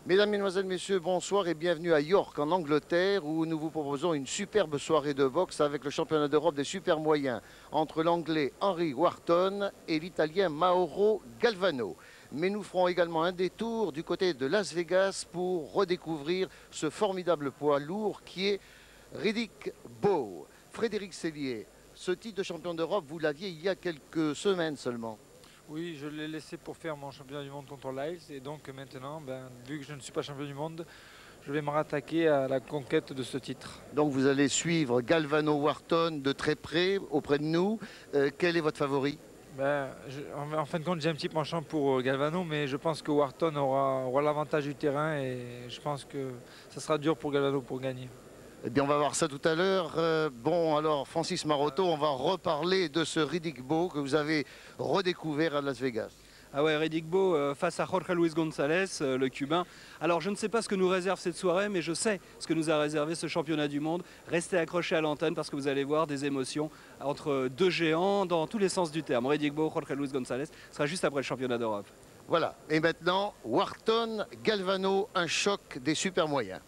Mesdames, Mesdemoiselles, Messieurs, bonsoir et bienvenue à York, en Angleterre, où nous vous proposons une superbe soirée de boxe avec le championnat d'Europe des super moyens entre l'Anglais Henry Wharton et l'Italien Mauro Galvano. Mais nous ferons également un détour du côté de Las Vegas pour redécouvrir ce formidable poids lourd qui est Riddick Bowe. Frédéric Sellier, ce titre de champion d'Europe, vous l'aviez il y a quelques semaines seulement. Oui, je l'ai laissé pour faire mon championnat du monde contre Lyles. Et donc maintenant, vu que je ne suis pas champion du monde, je vais me rattaquer à la conquête de ce titre. Donc vous allez suivre Galvano Wharton de très près, auprès de nous. Quel est votre favori? En fin de compte, j'ai un petit penchant pour Galvano, mais je pense que Wharton aura l'avantage du terrain et je pense que ça sera dur pour Galvano pour gagner. Eh bien, on va voir ça tout à l'heure. Bon, alors, Francis Maroto, on va reparler de ce Riddick Bowe que vous avez redécouvert à Las Vegas. Ah ouais, Riddick Bowe face à Jorge Luis González, le Cubain. Alors, je ne sais pas ce que nous réserve cette soirée, mais je sais ce que nous a réservé ce championnat du monde. Restez accrochés à l'antenne parce que vous allez voir des émotions entre deux géants dans tous les sens du terme. Riddick Bowe, Jorge Luis González sera juste après le championnat d'Europe. Voilà. Et maintenant, Wharton, Galvano, un choc des super moyens.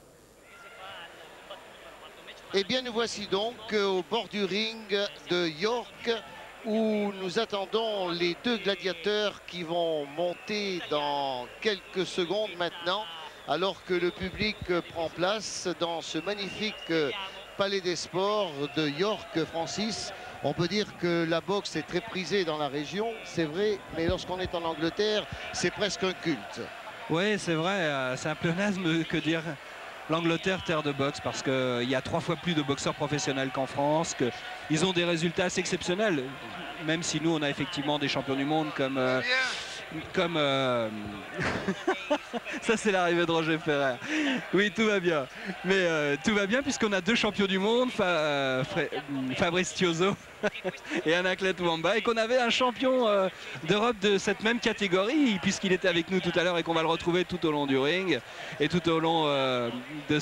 Eh bien, nous voici donc au bord du ring de York où nous attendons les deux gladiateurs qui vont monter dans quelques secondes maintenant, alors que le public prend place dans ce magnifique palais des sports de York. Francis, on peut dire que la boxe est très prisée dans la région, c'est vrai, mais lorsqu'on est en Angleterre, c'est presque un culte. Oui, c'est vrai, c'est un pléonasme que dire l'Angleterre, terre de boxe, parce qu'il y a 3 fois plus de boxeurs professionnels qu'en France, qu'ils ont des résultats assez exceptionnels, même si nous on a effectivement des champions du monde comme ça c'est l'arrivée de Roger Ferrer. Oui, tout va bien, mais tout va bien puisqu'on a 2 champions du monde, Fabrice Tiozo et Anaclet Wamba, et qu'on avait un champion d'Europe de cette même catégorie puisqu'il était avec nous tout à l'heure et qu'on va le retrouver tout au long du ring et tout au long de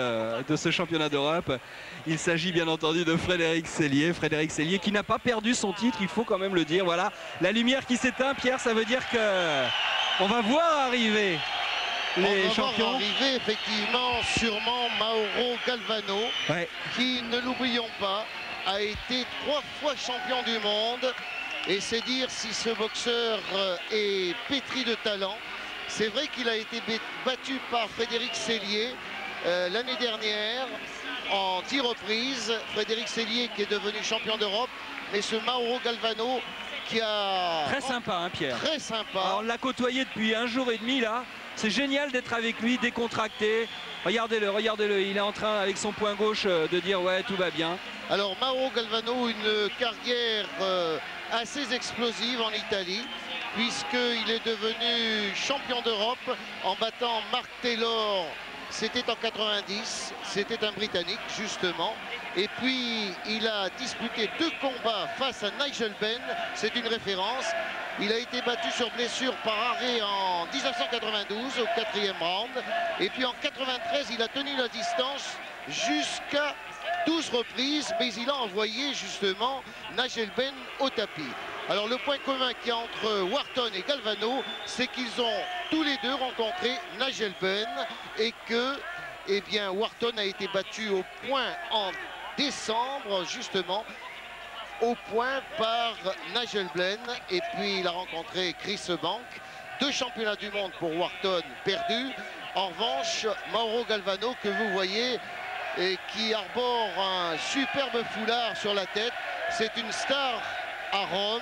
ce championnat d'Europe. Il s'agit bien entendu de Frédéric Sellier qui n'a pas perdu son titre, il faut quand même le dire. Voilà, la lumière qui s'éteint, Pierre, ça veut dire que on va voir arriver les champions. On va voir arriver effectivement sûrement Mauro Galvano, ouais, qui, ne l'oublions pas, a été 3 fois champion du monde. Et c'est dire si ce boxeur est pétri de talent. C'est vrai qu'il a été battu par Frédéric Sellier l'année dernière en 10 reprises. Frédéric Sellier qui est devenu champion d'Europe. Mais ce Mauro Galvano qui a... Très sympa, hein, Pierre. Très sympa. Alors, on l'a côtoyé depuis 1 jour et demi là. C'est génial d'être avec lui, décontracté. Regardez-le, regardez-le. Il est en train, avec son poing gauche, de dire ouais, tout va bien. Alors Mauro Galvano, une carrière assez explosive en Italie, puisqu'il est devenu champion d'Europe en battant Mark Taylor. C'était en 90, c'était un Britannique justement. Et puis il a disputé 2 combats face à Nigel Benn, c'est une référence. Il a été battu sur blessure par arrêt en 1992 au 4e round. Et puis en 93, il a tenu la distance jusqu'à 12 reprises, mais il a envoyé justement Nigel Benn au tapis. Alors le point commun qu'il y a entre Wharton et Galvano, c'est qu'ils ont tous les deux rencontré Nigel Benn et que, eh bien, Wharton a été battu au point en décembre, justement, au point par Nigel Benn. Et puis il a rencontré Chris Eubank. 2 championnats du monde pour Wharton perdus. En revanche, Mauro Galvano, que vous voyez, et qui arbore un superbe foulard sur la tête, c'est une star à Rome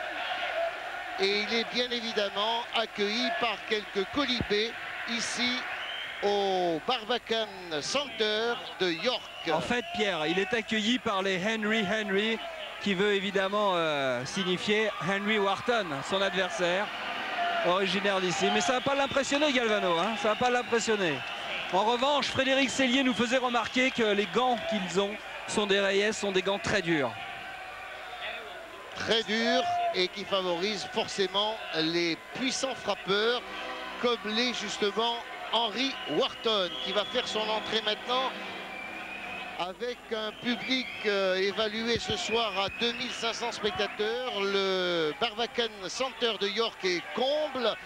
et il est bien évidemment accueilli par quelques colibés ici au Barbican Center de York. En fait, Pierre, il est accueilli par les Henry, qui veut évidemment signifier Henry Wharton, son adversaire, originaire d'ici. Mais ça va pas l'impressionner, Galvano, hein, ça va pas l'impressionner. En revanche, Frédéric Sellier nous faisait remarquer que les gants qu'ils ont sont des Reyes, sont des gants très durs. Très durs et qui favorisent forcément les puissants frappeurs comme l'est justement Henry Wharton qui va faire son entrée maintenant avec un public évalué ce soir à 2500 spectateurs. Le Barbican Center de York est comble.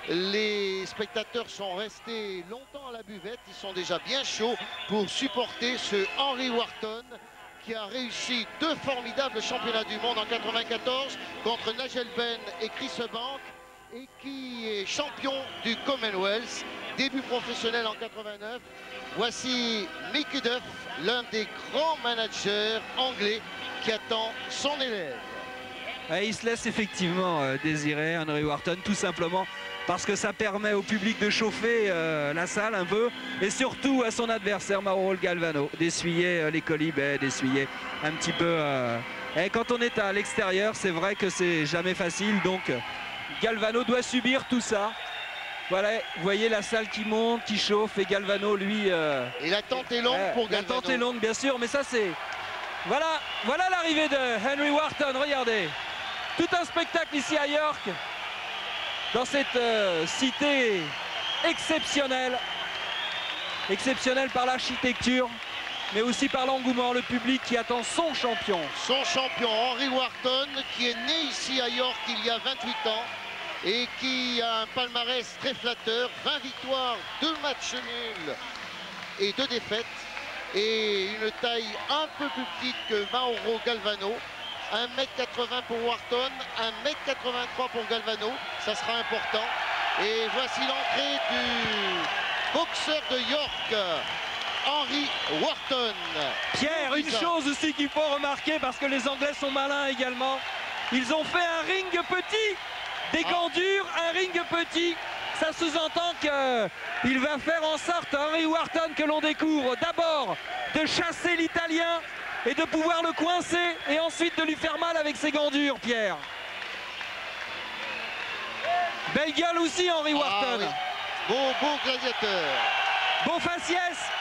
Les spectateurs sont restés longtemps à la buvette. Ils sont déjà bien chauds pour supporter ce Henry Wharton qui a réussi 2 formidables championnats du monde en 94 contre Nigel Benn et Chris Eubank et qui est champion du Commonwealth, début professionnel en 89. Voici Mickey Duff, l'un des grands managers anglais qui attend son élève. Et il se laisse effectivement désirer, Henry Wharton, tout simplement parce que ça permet au public de chauffer la salle un peu et surtout à son adversaire Mauro Galvano d'essuyer les colibets, d'essuyer un petit peu. Et quand on est à l'extérieur, c'est vrai que c'est jamais facile, donc Galvano doit subir tout ça. Voilà, vous voyez la salle qui monte, qui chauffe et Galvano, lui... Et l'attente est longue pour Galvano. L'attente est longue, bien sûr, mais ça c'est... Voilà l'arrivée de Henry Wharton, regardez. Tout un spectacle ici à York, dans cette cité exceptionnelle. Exceptionnelle par l'architecture, mais aussi par l'engouement, le public qui attend son champion. Son champion, Henry Wharton, qui est né ici à York il y a 28 ans et qui a un palmarès très flatteur, 20 victoires, 2 matchs nuls et 2 défaites, et une taille un peu plus petite que Mauro Galvano. 1m80 pour Wharton, 1m83 pour Galvano, ça sera important. Et voici l'entrée du boxeur de York, Henry Wharton. Pierre, une chose aussi qu'il faut remarquer, parce que les Anglais sont malins également, ils ont fait un ring petit, des gants durs, un ring petit. Ça sous-entend qu'il va faire en sorte, Henry Wharton, que l'on découvre d'abord de chasser l'Italien et de pouvoir le coincer et ensuite de lui faire mal avec ses gants durs, Pierre. Belle gueule aussi, Henry Wharton. Oui. Beau gladiateur. Beau faciès.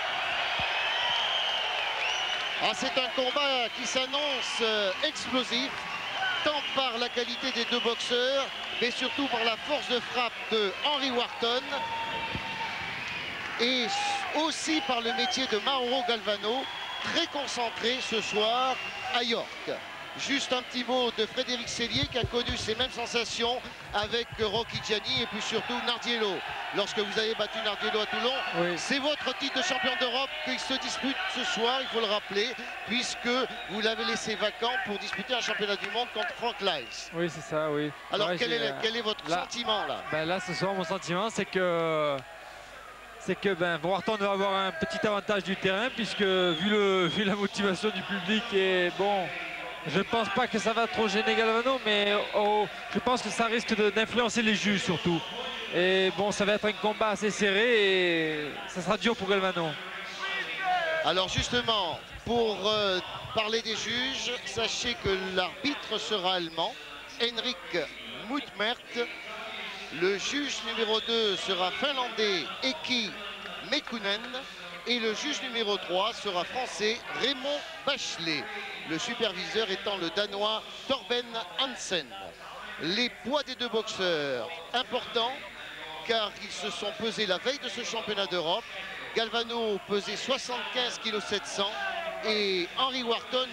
C'est un combat qui s'annonce explosif, tant par la qualité des 2 boxeurs, mais surtout par la force de frappe de Henry Wharton, et aussi par le métier de Mauro Galvano, très concentré ce soir à York. Juste un petit mot de Frédéric Sellier qui a connu ces mêmes sensations avec Rocky Gianni et puis surtout Nardiello. Lorsque vous avez battu Nardiello à Toulon, oui. C'est votre titre de champion d'Europe qui se dispute ce soir, il faut le rappeler, puisque vous l'avez laissé vacant pour disputer un championnat du monde contre Frank Liles. Oui, c'est ça, oui. Alors quel est votre sentiment là? Là, ce soir, mon sentiment, c'est que Wharton va avoir un petit avantage du terrain, puisque vu la motivation du public, et bon, je ne pense pas que ça va trop gêner Galvano, mais je pense que ça risque d'influencer les juges surtout. Et bon, ça va être un combat assez serré et ça sera dur pour Galvano. Alors justement, pour parler des juges, sachez que l'arbitre sera allemand, Henrik Muthmert. Le juge numéro 2 sera finlandais, Eki Mekkunen. Et le juge numéro 3 sera français, Raymond Bachelet. Le superviseur étant le danois Torben Hansen. Les poids des 2 boxeurs, importants, car ils se sont pesés la veille de ce championnat d'Europe. Galvano pesait 75 kg 700 et Henry Wharton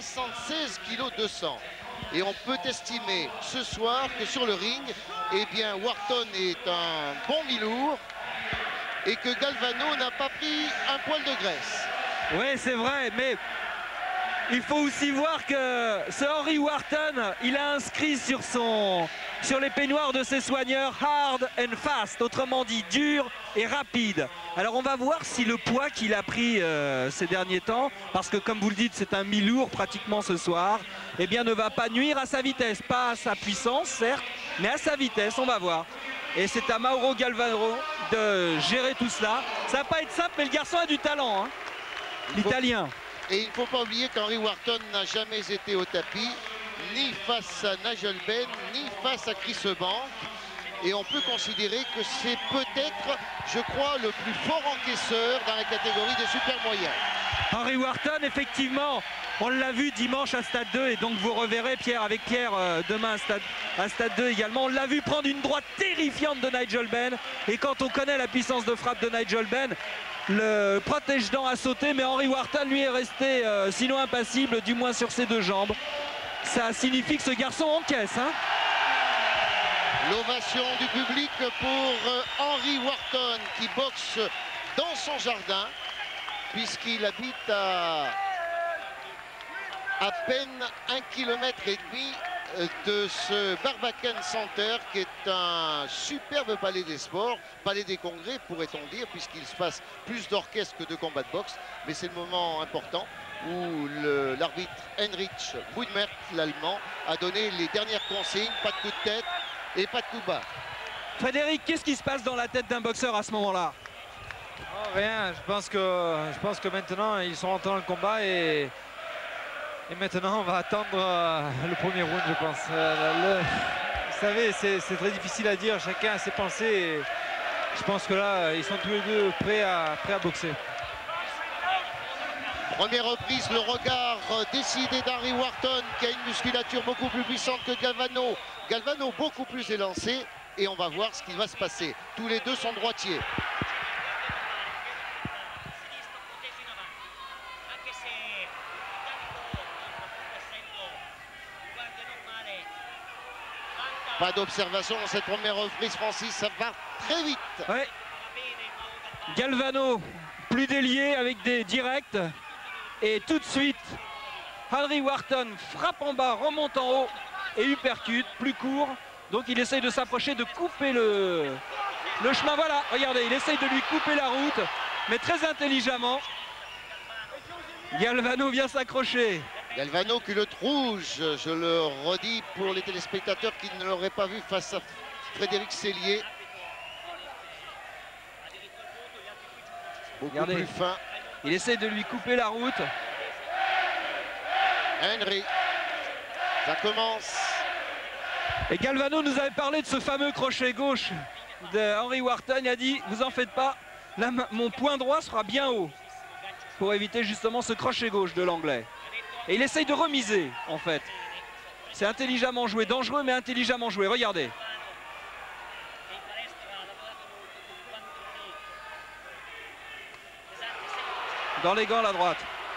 76 kg 200. Et on peut estimer ce soir que sur le ring, eh bien, Wharton est un bon mi-lourd et que Galvano n'a pas pris un poil de graisse. Oui, c'est vrai, mais il faut aussi voir que ce Henry Wharton, il a inscrit sur les peignoirs de ses soigneurs hard and fast, autrement dit dur et rapide. Alors on va voir si le poids qu'il a pris ces derniers temps, parce que comme vous le dites, c'est un mi-lourd pratiquement ce soir, eh bien ne va pas nuire à sa vitesse, pas à sa puissance certes, mais à sa vitesse, on va voir. Et c'est à Mauro Galvano de gérer tout cela. Ça va pas être simple, mais le garçon a du talent, hein, l'Italien. Et il ne faut pas oublier qu'Henry Wharton n'a jamais été au tapis, ni face à Nigel Benn, ni face à Chris Eubank. Et on peut considérer que c'est peut-être, je crois, le plus fort encaisseur dans la catégorie des super moyens. Henry Wharton, effectivement, on l'a vu dimanche à Stade 2 et donc vous reverrez avec Pierre demain à Stade 2 également. On l'a vu prendre une droite terrifiante de Nigel Benn et quand on connaît la puissance de frappe de Nigel Benn, le protège-dents a sauté, mais Henry Wharton lui est resté sinon impassible, du moins sur ses 2 jambes. Ça signifie que ce garçon encaisse, hein. L'ovation du public pour Henry Wharton qui boxe dans son jardin puisqu'il habite à peine 1,5 km de ce Barbacane Center qui est un superbe palais des sports, palais des congrès pourrait-on dire, puisqu'il se passe plus d'orchestres que de combats de boxe, mais c'est le moment important où l'arbitre Heinrich Woodmerk, l'allemand, a donné les dernières consignes, pas de coup de tête et pas de coup de barre. Frédéric, qu'est-ce qui se passe dans la tête d'un boxeur à ce moment-là? Oh, rien, je pense que maintenant ils sont rentrés dans le combat et maintenant on va attendre le premier round, je pense. Vous savez, c'est très difficile à dire, chacun a ses pensées et je pense que là ils sont tous les deux prêts à boxer. Première reprise, le regard décidé d'Henry Wharton qui a une musculature beaucoup plus puissante que Galvano. Galvano beaucoup plus élancé et on va voir ce qui va se passer. Tous les deux sont droitiers. Pas d'observation dans cette première reprise, Francis, ça va très vite. Ouais. Galvano, plus délié avec des directs. Et tout de suite, Henry Wharton frappe en bas, remonte en haut et uppercut, plus court. Donc il essaye de s'approcher, de couper le chemin. Voilà, regardez, il essaye de lui couper la route, mais très intelligemment. Galvano vient s'accrocher. Galvano, culotte rouge, je le redis pour les téléspectateurs qui ne l'auraient pas vu face à Frédéric Sellier. Beaucoup regardez, plus fin. Il essaye de lui couper la route. Henry, ça commence. Et Galvano nous avait parlé de ce fameux crochet gauche de Henry Wharton. Il a dit, vous en faites pas, là, mon poing droit sera bien haut. Pour éviter justement ce crochet gauche de l'anglais. Et il essaye de remiser, en fait. C'est intelligemment joué, dangereux, mais intelligemment joué. Regardez. Dans les gants, la droite.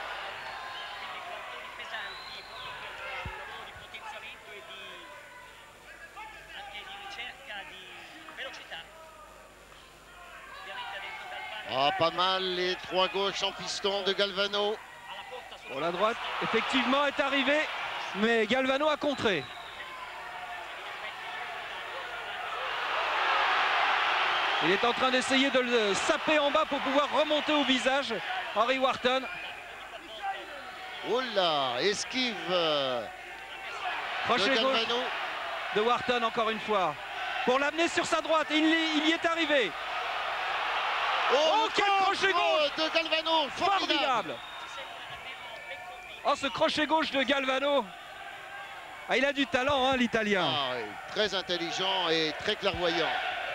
Ah, pas mal les trois gauches en piston de Galvano. Bon, la droite, effectivement, est arrivée, mais Galvano a contré. Il est en train d'essayer de le saper en bas pour pouvoir remonter au visage. Henry Wharton. Oh là, esquive Crochet de gauche Galvano. de Wharton encore une fois. Pour l'amener sur sa droite, et il y est arrivé. Oh, quel crochet gauche de Galvano, formidable. Oh, ce crochet gauche de Galvano. Ah, il a du talent, hein, l'Italien. Ah, oui, très intelligent et très clairvoyant.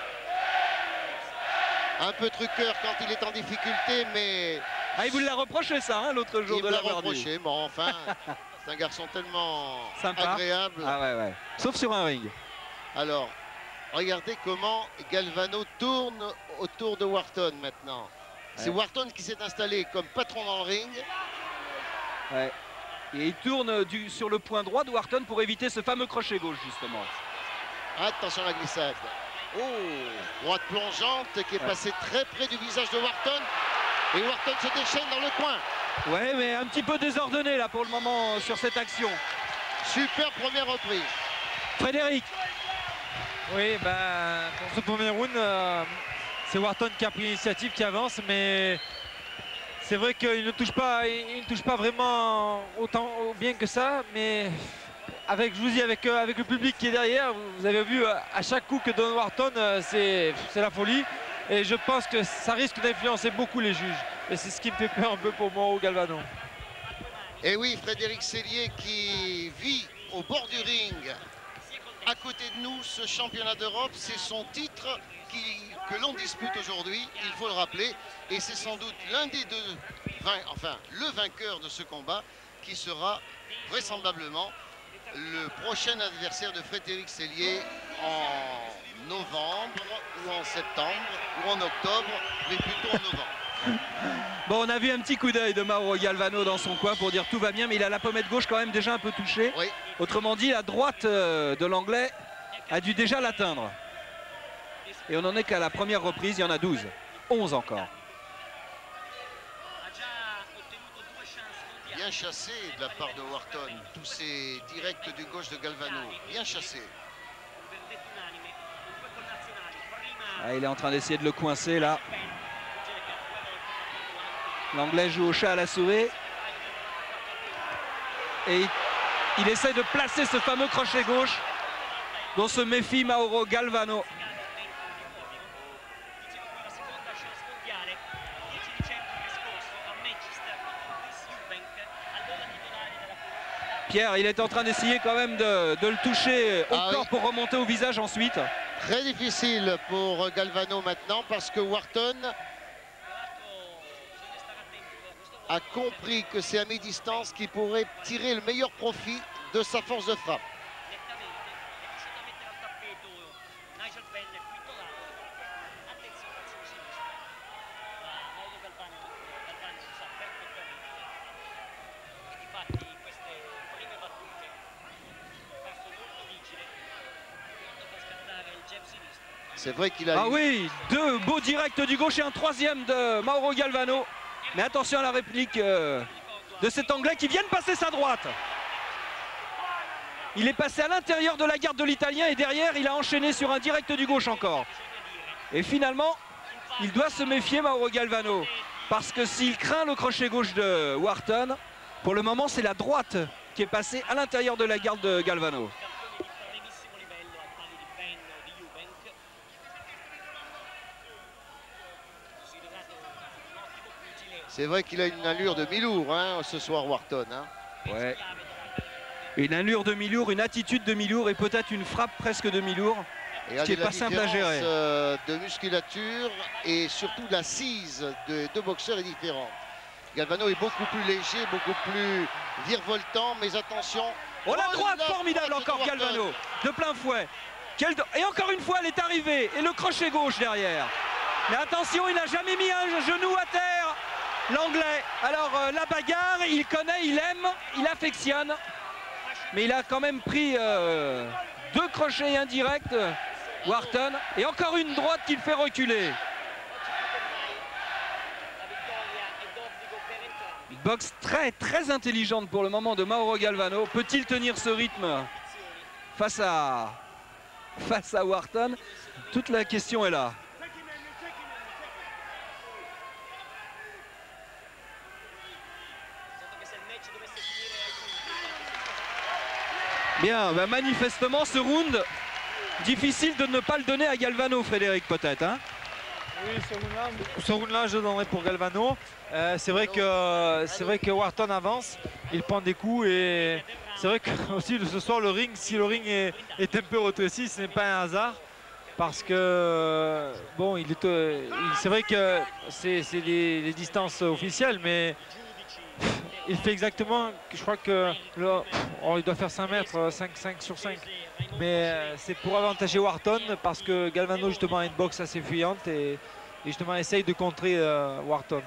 Un peu truqueur quand il est en difficulté, mais... Ah, il vous l'a reproché ça, hein, l'autre jour il de me l'a l'avoir dit. reproché, bon, enfin, c'est un garçon tellement sympa, agréable. Ah ouais, ouais. Sauf sur un ring. Alors, regardez comment Galvano tourne autour de Wharton maintenant. C'est Wharton qui s'est installé comme patron dans le ring. Ouais. Et il tourne sur le point droit de Wharton pour éviter ce fameux crochet gauche, justement. Attention à la glissade. Oh, droite plongeante qui est passée très près du visage de Wharton. Et Wharton se déchaîne dans le coin. Ouais, mais un petit peu désordonné là pour le moment sur cette action. Super première reprise. Frédéric. Oui, ben, pour ce premier round, c'est Wharton qui a pris l'initiative, qui avance, mais c'est vrai qu'il ne touche pas vraiment autant bien que ça, mais avec, je vous dis, avec le public qui est derrière, vous avez vu à chaque coup que donne Wharton, c'est la folie. Et je pense que ça risque d'influencer beaucoup les juges. Et c'est ce qui me fait peur un peu pour Mauro Galvano. Et oui, Frédéric Sellier qui vit au bord du ring. À côté de nous, ce championnat d'Europe, c'est son titre que l'on dispute aujourd'hui, il faut le rappeler. Et c'est sans doute l'un des deux, enfin le vainqueur de ce combat qui sera vraisemblablement le prochain adversaire de Frédéric Sellier en novembre ou en septembre ou en octobre, mais plutôt en novembre. Bon, on a vu un petit coup d'œil de Mauro Galvano dans son coin pour dire tout va bien, mais il a la pommette gauche quand même déjà un peu touchée. Oui. Autrement dit, la droite de l'anglais a dû déjà l'atteindre. Et on n'en est qu'à la première reprise, il y en a 12. 11 encore. Bien chassé de la part de Wharton. Tous ces directs du gauche de Galvano. Bien chassé. Ah, il est en train d'essayer de le coincer là. L'Anglais joue au chat à la souris. Et il essaie de placer ce fameux crochet gauche dont se méfie Mauro Galvano. Pierre, il est en train d'essayer quand même de le toucher au corps pour remonter au visage ensuite. Très difficile pour Galvano maintenant parce que Wharton a compris que c'est à mi-distance qu'il pourrait tirer le meilleur profit de sa force de frappe. C'est vrai qu'il a... Ah oui, deux beaux directs du gauche et un troisième de Mauro Galvano. Mais attention à la réplique de cet Anglais qui vient de passer sa droite. Il est passé à l'intérieur de la garde de l'Italien et derrière il a enchaîné sur un direct du gauche encore. Et finalement, il doit se méfier Mauro Galvano. Parce que s'il craint le crochet gauche de Wharton, pour le moment c'est la droite qui est passée à l'intérieur de la garde de Galvano. C'est vrai qu'il a une allure de mi-lourd hein, ce soir Wharton. Hein. Ouais. Une allure de mi-lourd, une attitude de mi-lourd et peut-être une frappe presque de mi-lourd. Ce qui n'est pas simple à gérer. De musculature et surtout l'assise de deux boxeurs est différente. Galvano est beaucoup plus léger, beaucoup plus virevoltant, mais attention. Oh la droite formidable encore Galvano, de plein fouet. Et encore une fois elle est arrivée et le crochet gauche derrière. Mais attention, il n'a jamais mis un genou à terre. L'Anglais, alors la bagarre, il connaît, il aime, il affectionne. Mais il a quand même pris deux crochets indirects, Wharton. Et encore une droite qui le fait reculer. Boxe très intelligente pour le moment de Mauro Galvano. Peut-il tenir ce rythme face à Wharton? Toute la question est là. Bien, bah manifestement ce round, difficile de ne pas le donner à Galvano, Frédéric, peut-être. Hein? Oui, ce round-là, je le donnerai pour Galvano. C'est vrai que Wharton avance, il prend des coups et c'est vrai que aussi ce soir le ring, si le ring est un peu rétréci, ce n'est pas un hasard. Parce que bon, c'est vrai que c'est les distances officielles, mais il fait exactement, je crois que il doit faire 5 mètres, 5 sur 5. Mais c'est pour avantager Wharton parce que Galvano justement a une boxe assez fuyante et justement essaye de contrer Wharton.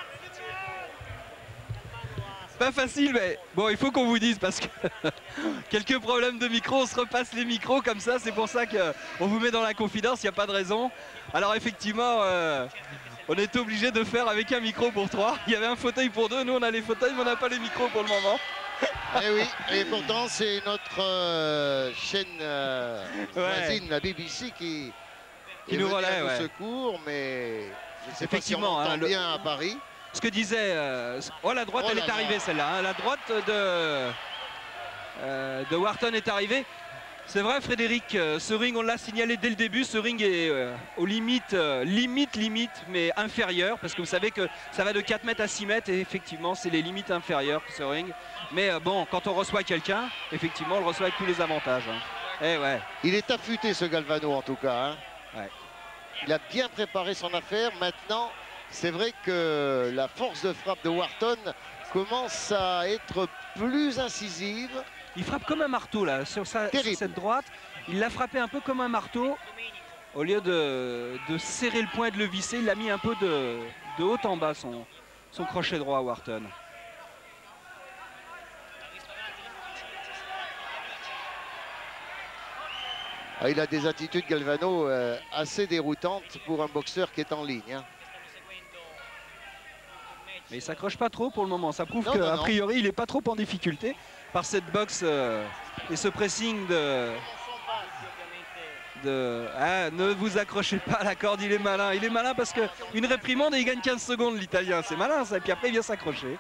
Pas facile, mais bon, il faut qu'on vous dise parce que quelques problèmes de micro, on se repasse les micros comme ça, c'est pour ça qu'on vous met dans la confidence, il n'y a pas de raison. Alors effectivement, on était obligé de faire avec un micro pour 3. Il y avait un fauteuil pour 2, nous on a les fauteuils mais on n'a pas les micros pour le moment. Eh oui, et pourtant c'est notre chaîne voisine, la BBC, qui nous relaie au secours, mais je ne sais pas si on entend bien à Paris. Ce que disait... oh la droite, elle est arrivée celle-là. Hein, la droite de Wharton est arrivée. C'est vrai Frédéric, ce ring on l'a signalé dès le début, ce ring est aux limites, mais inférieur. Parce que vous savez que ça va de 4 mètres à 6 mètres et effectivement c'est les limites inférieures ce ring. Mais bon, quand on reçoit quelqu'un, effectivement on le reçoit avec tous les avantages. Hein. Eh ouais. Il est affûté ce Galvano en tout cas. Hein. Ouais. Il a bien préparé son affaire. Maintenant, c'est vrai que la force de frappe de Wharton commence à être plus incisive. Il frappe comme un marteau là, sur cette droite. Il l'a frappé un peu comme un marteau. Au lieu de serrer le poing et de le visser, il l'a mis un peu de haut en bas son crochet droit à Wharton. Ah, il a des attitudes, Galvano, assez déroutantes pour un boxeur qui est en ligne. Hein. Mais il s'accroche pas trop pour le moment. Ça prouve Non, qu'a non. priori, il n'est pas trop en difficulté par cette boxe et ce pressing Ah, ne vous accrochez pas à la corde, il est malin. Il est malin parce qu'une réprimande et il gagne 15 secondes, l'Italien. C'est malin ça. Et puis après, il vient s'accrocher.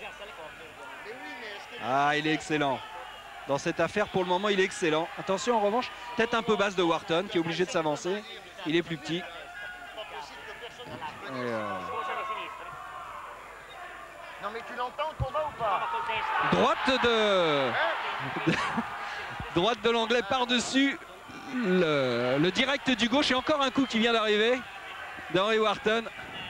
Ah, il est excellent. Dans cette affaire, pour le moment, il est excellent. Attention, en revanche, tête un peu basse de Wharton qui est obligé de s'avancer. Il est plus petit. Non mais tu l'entends le combat ou pas? Droite de l'anglais par-dessus le direct du gauche et encore un coup qui vient d'arriver d'Henry Wharton.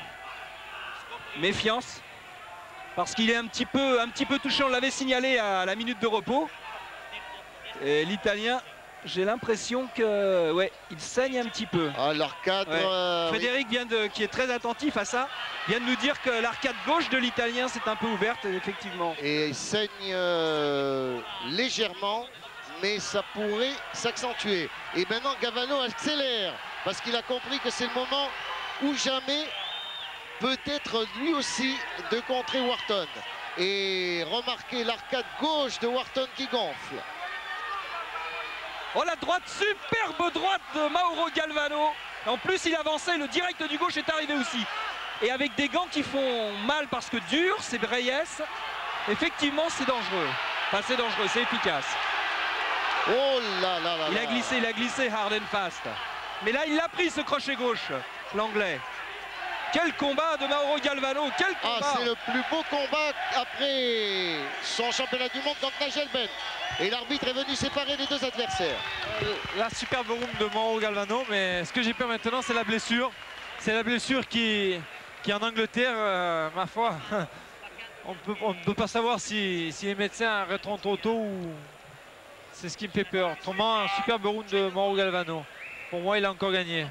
Méfiance parce qu'il est un petit peu touché, on l'avait signalé à la minute de repos. Et l'Italien, j'ai l'impression que ouais, il saigne un petit peu. Ah, l'arcade. Ouais. Frédéric qui est très attentif à ça, vient de nous dire que l'arcade gauche de l'Italien s'est un peu ouverte, effectivement. Et il saigne légèrement, mais ça pourrait s'accentuer. Et maintenant, Galvano accélère, parce qu'il a compris que c'est le moment ou jamais, peut-être lui aussi, de contrer Wharton. Et remarquez l'arcade gauche de Wharton qui gonfle. Oh la droite, superbe droite de Mauro Galvano. En plus il avançait, le direct du gauche est arrivé aussi. Et avec des gants qui font mal parce que dur, c'est Reyes. Effectivement c'est dangereux. Enfin c'est dangereux, c'est efficace. Oh là là là. Il a glissé hard and fast. Mais là il l'a pris ce crochet gauche, l'anglais. Quel combat de Mauro Galvano, quel combat! Ah, c'est le plus beau combat après son championnat du monde contre Nigel Benn. Et l'arbitre est venu séparer les deux adversaires. La superbe room de Mauro Galvano, mais ce que j'ai peur maintenant, c'est la blessure. C'est la blessure qui en Angleterre, ma foi, on ne peut pas savoir si les médecins arrêteront trop tôt ou... C'est ce qui me fait peur. Autrement, un superbe round de Mauro Galvano. Pour moi, il a encore gagné.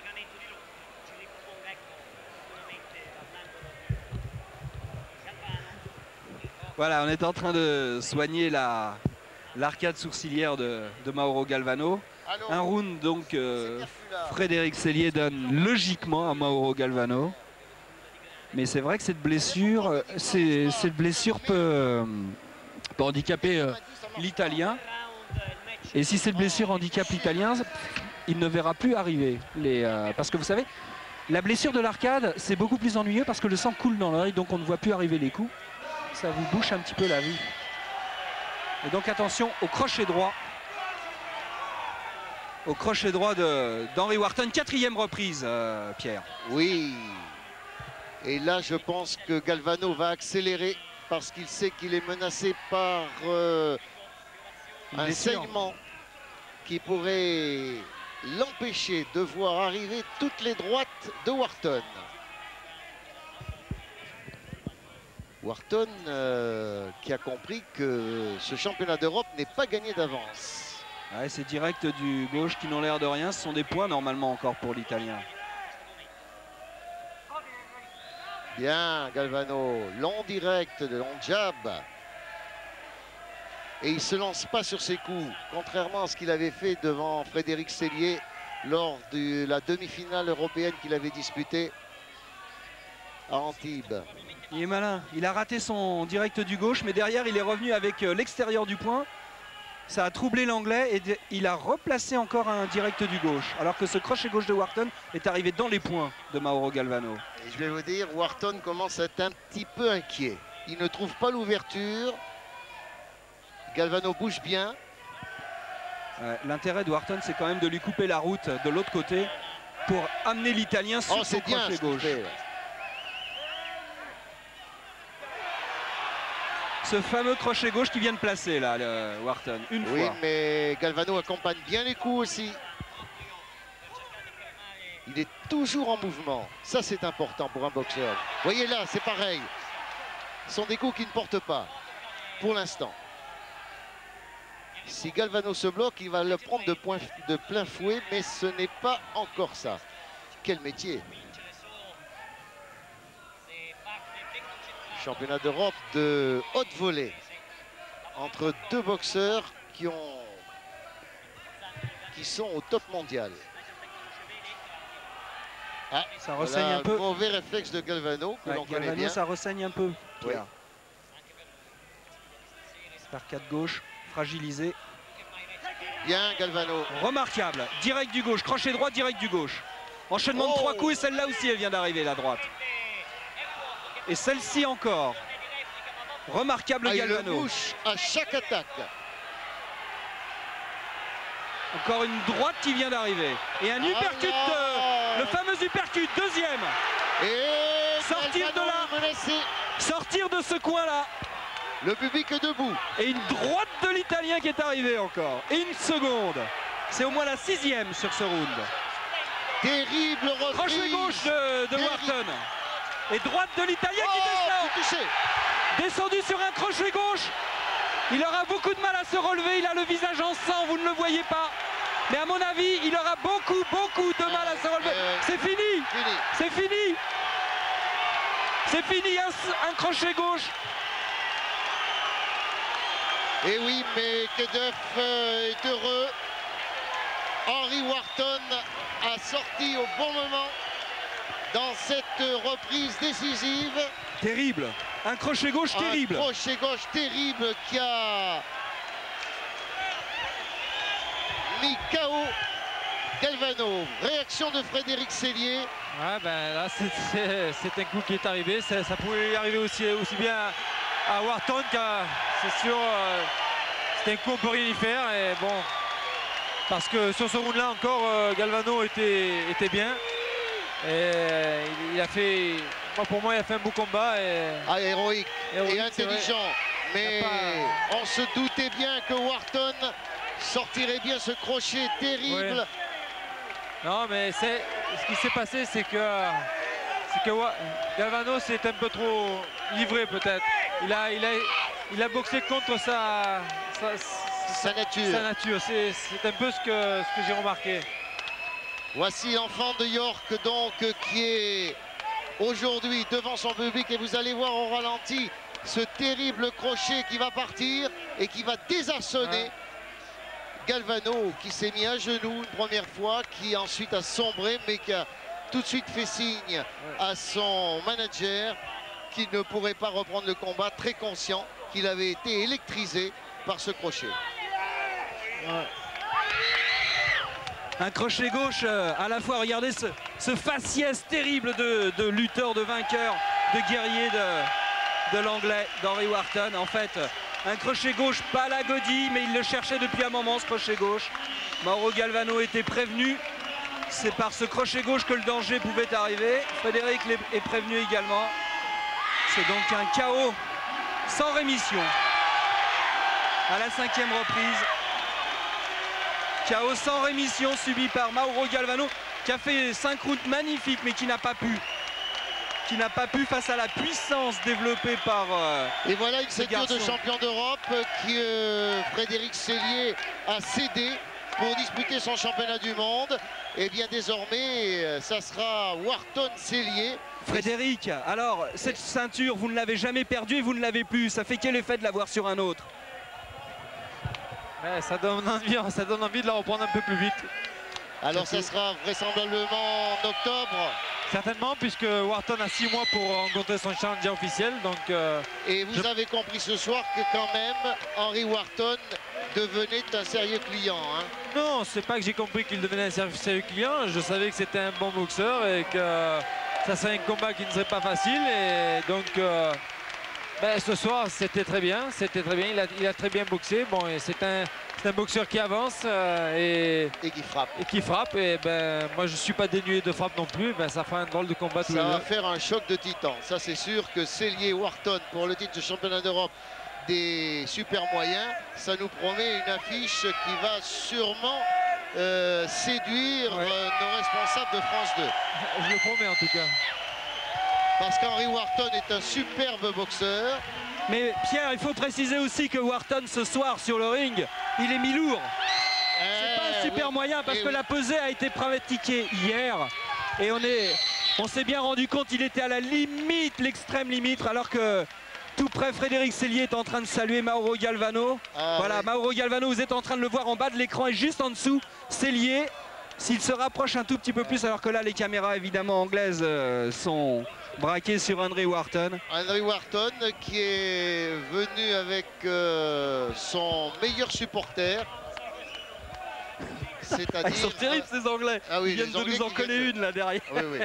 Voilà, on est en train de soigner l'arcade sourcilière de Mauro Galvano. Un round donc Frédéric Sellier donne logiquement à Mauro Galvano. Mais c'est vrai que cette blessure peut handicaper l'Italien. Et si cette blessure handicape l'Italien, il ne verra plus arriver. Parce que vous savez, la blessure de l'arcade, c'est beaucoup plus ennuyeux parce que le sang coule dans l'œil, donc on ne voit plus arriver les coups. Ça vous bouche un petit peu la vue. Et donc attention au crochet droit. Au crochet droit d'Henry Wharton. 4e reprise, Pierre. Oui. Et là, je pense que Galvano va accélérer parce qu'il sait qu'il est menacé par un saignement qui pourrait l'empêcher de voir arriver toutes les droites de Wharton. Wharton qui a compris que ce championnat d'Europe n'est pas gagné d'avance. Ouais, ces directs du gauche qui n'ont l'air de rien, ce sont des points normalement encore pour l'Italien. Bien, Galvano, long direct, long jab. Et il ne se lance pas sur ses coups, contrairement à ce qu'il avait fait devant Frédéric Sellier lors de la demi-finale européenne qu'il avait disputée à Antibes. Il est malin, il a raté son direct du gauche, mais derrière il est revenu avec l'extérieur du poing. Ça a troublé l'anglais et il a replacé encore un direct du gauche. Alors que ce crochet gauche de Wharton est arrivé dans les points de Mauro Galvano. Et je vais vous dire, Wharton commence à être un petit peu inquiet. Il ne trouve pas l'ouverture. Galvano bouge bien. Ouais, l'intérêt de Wharton, c'est quand même de lui couper la route de l'autre côté pour amener l'Italien sur son crochet gauche. Ce fameux crochet gauche qui vient de placer là, Wharton, une fois. Oui, mais Galvano accompagne bien les coups aussi. Il est toujours en mouvement. Ça, c'est important pour un boxeur. Vous voyez là, c'est pareil. Ce sont des coups qui ne portent pas, pour l'instant. Si Galvano se bloque, il va le prendre de plein fouet, mais ce n'est pas encore ça. Quel métier! Championnat d'Europe de haute volée entre deux boxeurs qui ont qui sont au top mondial. Ah, ça ressaigne voilà, un peu. Mauvais réflexe de Galvano, que l'on connaît bien. Ça ressaigne un peu. Oui. Arcade gauche, fragilisé. Bien Galvano. Remarquable. Direct du gauche, crochet droit, direct du gauche. Enchaînement de 3 coups et celle-là aussi, elle vient d'arriver, la droite. Et celle-ci encore. Remarquable Galvano. Il le bouche à chaque attaque. Encore une droite qui vient d'arriver. Et un uppercut, le fameux uppercut, deuxième. Et sortir de là, sortir de ce coin-là. Le public est debout. Et une droite de l'Italien qui est arrivée encore. Et une seconde. C'est au moins la 6e sur ce round. Terrible reprise. Crochet gauche de Wharton. Et droite de l'Italien qui descend. Descendu sur un crochet gauche. Il aura beaucoup de mal à se relever. Il a le visage en sang, vous ne le voyez pas. Mais à mon avis, il aura beaucoup de mal à se relever. C'est fini. C'est fini. C'est fini. Un crochet gauche. Et oui, mais Kedeff est heureux. Henry Wharton a sorti au bon moment dans cette reprise décisive. Terrible. Un crochet gauche terrible. Un crochet gauche terrible qui a mis KO Galvano. Réaction de Frédéric Sellier. Ouais, ben là, c'est un coup qui est arrivé. Ça pouvait arriver aussi bien à Wharton, c'est sûr, c'était un coup on peut rien y faire. Et bon, parce que sur ce round-là encore, Galvano était bien. Et il a fait, pour moi, il a fait un beau combat. Héroïque et intelligent. Mais on se doutait bien que Wharton sortirait bien ce crochet terrible. Ouais. Non, mais ce qui s'est passé, c'est que Galvano s'est un peu trop livré peut-être. Il a boxé contre sa nature. C'est un peu ce que j'ai remarqué. Voici l'enfant de York donc qui est aujourd'hui devant son public et vous allez voir au ralenti ce terrible crochet qui va partir et qui va désarçonner Galvano qui s'est mis à genoux une première fois, qui ensuite a sombré mais qui a tout de suite fait signe à son manager qu'il ne pourrait pas reprendre le combat, très conscient qu'il avait été électrisé par ce crochet. Un crochet gauche à la fois, regardez ce faciès terrible de lutteur, de vainqueur, de guerrier de l'anglais, d'Henry Wharton. En fait, un crochet gauche pas la godille, mais il le cherchait depuis un moment, ce crochet gauche. Mauro Galvano était prévenu. C'est par ce crochet gauche que le danger pouvait arriver. Frédéric est prévenu également. C'est donc un KO sans rémission. À la 5e reprise. KO sans rémission subi par Mauro Galvano, qui a fait 5 rounds magnifiques, mais qui n'a pas pu. Face à la puissance développée par et voilà une ceinture de champion d'Europe que Frédéric Sellier a cédé pour disputer son championnat du monde. Et bien désormais, ça sera Wharton-Sellier. Frédéric, alors cette ceinture, vous ne l'avez jamais perdue et vous ne l'avez plus. Ça fait quel effet de l'avoir sur un autre? Ouais, ça donne envie de la reprendre un peu plus vite. Alors ça sera vraisemblablement en octobre. Certainement, puisque Wharton a 6 mois pour rencontrer son challenger officiel. Donc, et vous avez compris ce soir que quand même, Henry Wharton devenait un sérieux client. Hein. Non, c'est pas que j'ai compris qu'il devenait un sérieux client. Je savais que c'était un bon boxeur et que ça serait un combat qui ne serait pas facile. Et donc, ce soir, c'était très bien. Il a très bien boxé. Bon, c'est un boxeur qui avance et qui frappe. Et moi, je ne suis pas dénué de frappe non plus. Ça fera un drôle de combat. Ça va faire un choc de titans. Ça, c'est sûr que Sellier Wharton pour le titre de championnat d'Europe des super moyens, ça nous promet une affiche qui va sûrement séduire nos responsables de France 2. Je le promets en tout cas. Parce qu'Henry Wharton est un superbe boxeur. Mais Pierre, il faut préciser aussi que Wharton ce soir sur le ring, il est mis lourd. C'est pas un super moyen parce que la pesée a été pratiquée hier. Et on s'est bien rendu compte qu'il était à la limite, l'extrême limite, alors que tout près, Frédéric Sellier est en train de saluer Mauro Galvano. Ah, voilà, oui. Mauro Galvano, vous êtes en train de le voir en bas de l'écran et juste en dessous, Sellier. S'il se rapproche un tout petit peu plus, alors que là, les caméras évidemment anglaises sont braquées sur Andrew Wharton. Andrew Wharton qui est venu avec son meilleur supporter. Ah, ils sont terribles ces Anglais. Ah oui, ils viennent de nous en coller une là derrière. Oui, oui.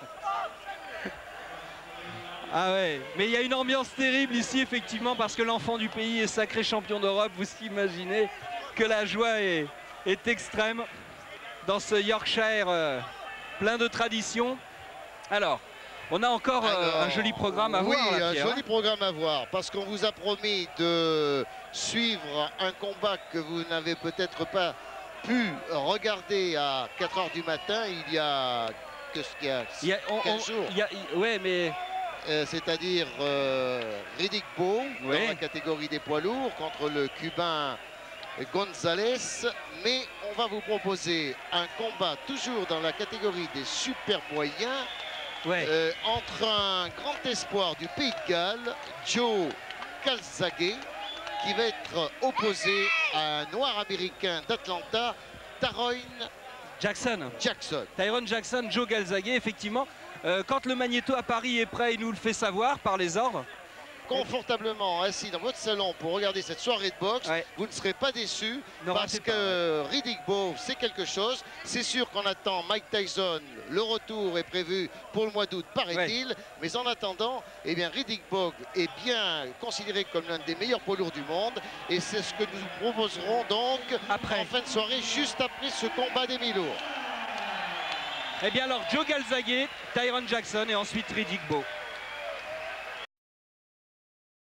Ah ouais, mais il y a une ambiance terrible ici effectivement parce que l'enfant du pays est sacré champion d'Europe. Vous imaginez que la joie est extrême dans ce Yorkshire plein de traditions. Alors, on a encore un joli programme à voir. Oui, là, un Pierre, joli programme à voir parce qu'on vous a promis de suivre un combat que vous n'avez peut-être pas pu regarder à 4 h du matin il y a 15 jours. Ouais, mais C'est-à-dire Riddick Bowe oui, dans la catégorie des poids lourds contre le Cubain Gonzalez. Mais on va vous proposer un combat toujours dans la catégorie des super moyens ouais. entre un grand espoir du Pays de Galles, Joe Calzaghe, qui va être opposé à un noir américain d'Atlanta, Tyrone Jackson. Tyrone Jackson, Joe Calzaghe, effectivement. Quand le magnéto à Paris est prêt, il nous le fait savoir par les ordres. Confortablement assis dans votre salon pour regarder cette soirée de boxe, ouais, vous ne serez pas déçus non, parce que Riddick Bowe, c'est quelque chose. C'est sûr qu'on attend Mike Tyson. Le retour est prévu pour le mois d'août, paraît-il. Ouais. Mais en attendant, eh bien, Riddick Bowe est bien considéré comme l'un des meilleurs poids lourds du monde. Et c'est ce que nous vous proposerons donc après, en fin de soirée, juste après ce combat des mi-lourds. Eh bien alors, Joe Calzaghe, Tyrone Jackson et ensuite Riddick Bowe.